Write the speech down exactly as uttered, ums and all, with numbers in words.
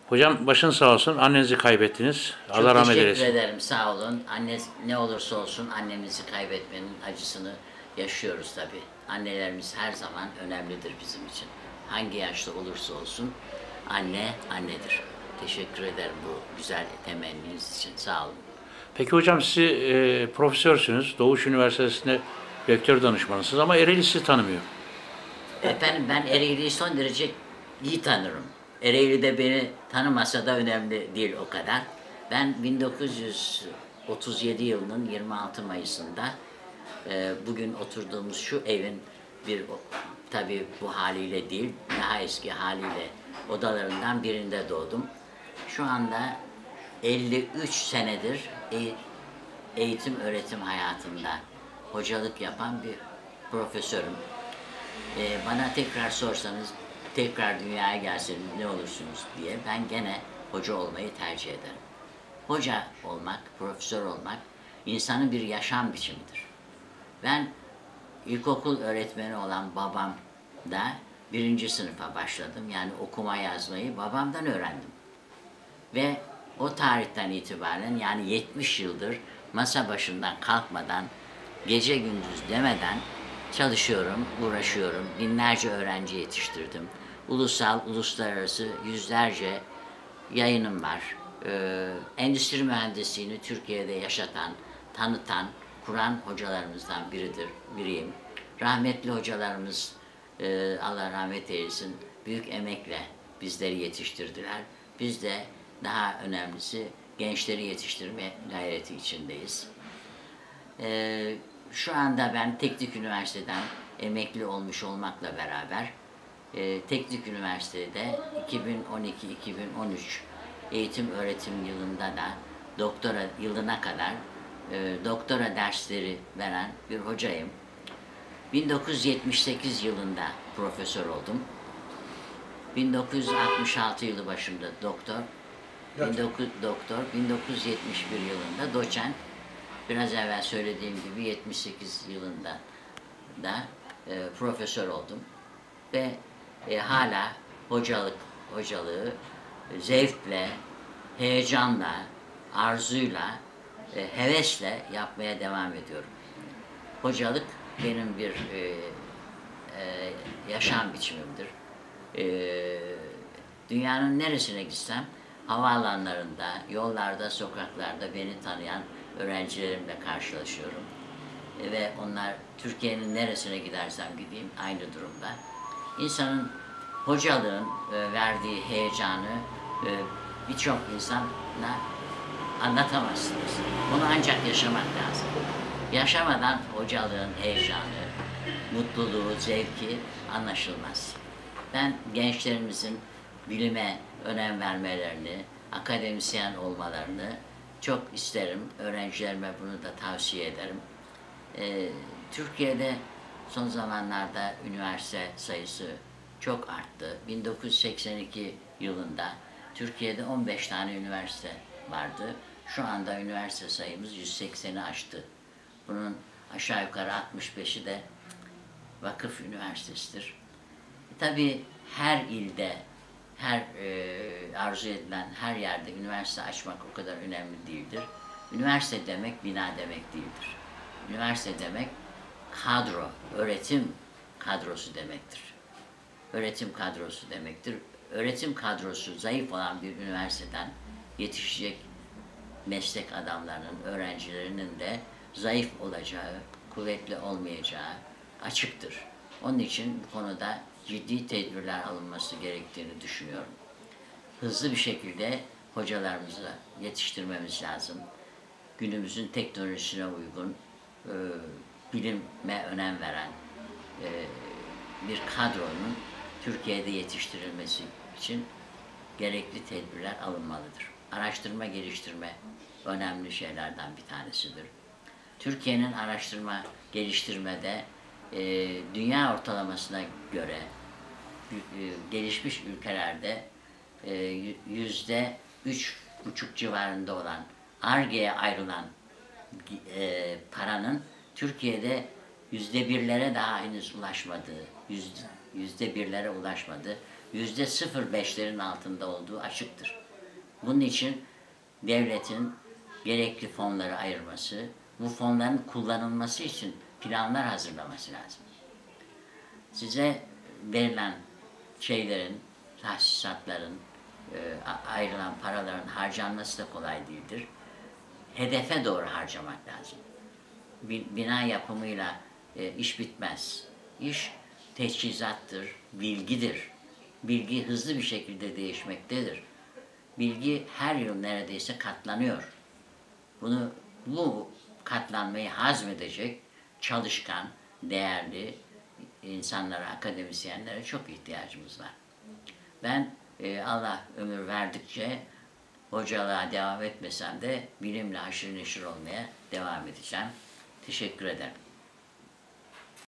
Hocam başın sağ olsun. Annenizi kaybettiniz. Çok Allah rahmet teşekkür eylesin. ederim, sağ olun. Anne ne olursa olsun annemizi kaybetmenin acısını yaşıyoruz tabii. Annelerimiz her zaman önemlidir bizim için. Hangi yaşta olursa olsun anne annedir. Teşekkür ederim bu güzel temenniniz için, sağ olun. Peki hocam siz e, profesörsünüz. Doğuş Üniversitesi'nde rektör danışmanısınız ama Ereğli sizi tanımıyor. Efendim ben Ereğli'yi son derece iyi tanırım. Ereğli de beni tanımasa da önemli değil o kadar. Ben bin dokuz yüz otuz yedi yılının yirmi altı Mayıs'ında e, bugün oturduğumuz şu evin bir tabii bu haliyle değil, daha eski haliyle odalarından birinde doğdum. Şu anda elli üç senedir eğitim öğretim hayatında hocalık yapan bir profesörüm. Ee, bana tekrar sorsanız, tekrar dünyaya gelseniz ne olursunuz diye ben gene hoca olmayı tercih ederim. Hoca olmak, profesör olmak insanın bir yaşam biçimidir. Ben ilkokul öğretmeni olan babam da birinci sınıfa başladım. Yani okuma yazmayı babamdan öğrendim. Ve o tarihten itibaren yani yetmiş yıldır masa başından kalkmadan, gece gündüz demeden çalışıyorum, uğraşıyorum. Binlerce öğrenci yetiştirdim. Ulusal, uluslararası yüzlerce yayınım var. Ee, endüstri mühendisliğini Türkiye'de yaşatan, tanıtan, kuran hocalarımızdan biridir, biriyim. Rahmetli hocalarımız, e, Allah rahmet eylesin, büyük emekle bizleri yetiştirdiler. Biz de daha önemlisi gençleri yetiştirme gayreti içindeyiz. Ee, şu anda ben Teknik Üniversiteden emekli olmuş olmakla beraber e, Teknik Üniversitede iki bin on iki iki bin on üç eğitim öğretim yılında da doktora yılına kadar e, doktora dersleri veren bir hocayım. bin dokuz yüz yetmiş sekiz yılında profesör oldum. bin dokuz yüz altmış altı yılı başında doktor, bin dokuz yüz doktor, bin dokuz yüz yetmiş bir yılında doçent, biraz evvel söylediğim gibi yetmiş sekiz yılında da e, profesör oldum ve e, hala hocalık hocalığı e, zevkle, heyecanla, arzuyla, e, hevesle yapmaya devam ediyorum. Hocalık benim bir e, e, yaşam biçimimdir. E, dünyanın neresine gitsem havaalanlarında, yollarda, sokaklarda beni tanıyan öğrencilerimle karşılaşıyorum. E, ve onlar Türkiye'nin neresine gidersem gideyim aynı durumda. İnsanın hocalığın e, verdiği heyecanı e, birçok insana anlatamazsınız. Bunu ancak yaşamak lazım. Yaşamadan hocalığın heyecanı, mutluluğu, zevki anlaşılmaz. Ben gençlerimizin bilime önem vermelerini, akademisyen olmalarını çok isterim. Öğrencilerime bunu da tavsiye ederim. Ee, Türkiye'de son zamanlarda üniversite sayısı çok arttı. bin dokuz yüz seksen iki yılında Türkiye'de on beş tane üniversite vardı. Şu anda üniversite sayımız yüz sekseni aştı. Bunun aşağı yukarı altmış beşi de vakıf üniversitesidir. Tabii her ilde, her e, arzu edilen her yerde üniversite açmak o kadar önemli değildir. Üniversite demek bina demek değildir. Üniversite demek kadro, öğretim kadrosu demektir. Öğretim kadrosu demektir. Öğretim kadrosu zayıf olan bir üniversiteden yetişecek meslek adamlarının, öğrencilerinin de zayıf olacağı, kuvvetli olmayacağı açıktır. Onun için bu konuda ciddi tedbirler alınması gerektiğini düşünüyorum. Hızlı bir şekilde hocalarımızı yetiştirmemiz lazım. Günümüzün teknolojisine uygun, e, bilime önem veren e, bir kadronun Türkiye'de yetiştirilmesi için gerekli tedbirler alınmalıdır. Araştırma geliştirme önemli şeylerden bir tanesidir. Türkiye'nin araştırma geliştirmede e, dünya ortalamasına göre e, gelişmiş ülkelerde e, yüzde üç buçuk civarında olan Ar-Ge'ye ayrılan e, paranın Türkiye'de yüzde birlere daha henüz ulaşmadığı, yüzde, yüzde birlere ulaşmadığı yüzde sıfır beşlerin altında olduğu açıktır. Bunun için devletin gerekli fonları ayırması, bu fonların kullanılması için planlar hazırlaması lazım. Size verilen şeylerin, tahsisatların, e, ayrılan paraların harcanması da kolay değildir. Hedefe doğru harcamak lazım. Bina yapımıyla e, iş bitmez. İş teçhizattır, bilgidir. Bilgi hızlı bir şekilde değişmektedir. Bilgi her yıl neredeyse katlanıyor. Bunu, bu katlanmayı hazmedecek çalışkan, değerli insanlara, akademisyenlere çok ihtiyacımız var. Ben e, Allah ömür verdikçe hocalığa devam etmesem de bilimle haşır neşir olmaya devam edeceğim. Teşekkür ederim.